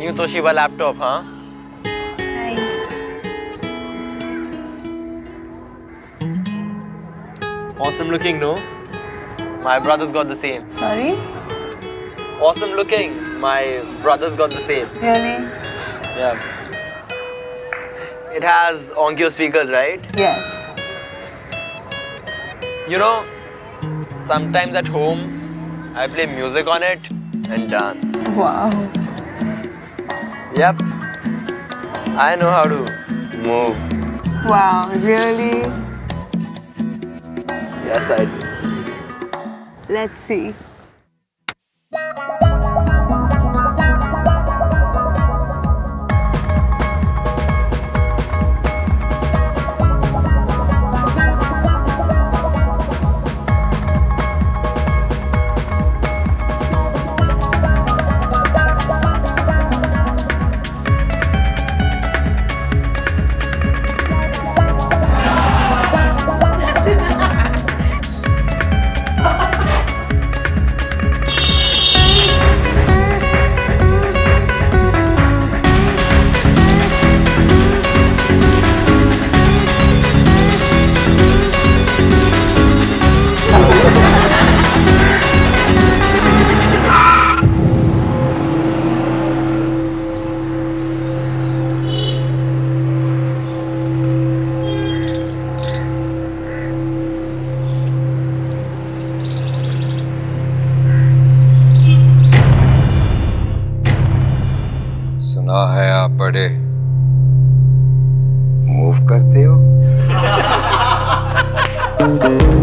New Toshiba laptop, huh? Hi. Awesome looking, no? My brother's got the same. Sorry? Awesome looking. My brother's got the same. Really? Yeah. It has Onkyo speakers, right? Yes. You know, sometimes at home, I play music on it and dance. Wow. Yep. I know how to move. Wow, really? Yes, I do. Let's see. सुना है आप बड़े move करते हो।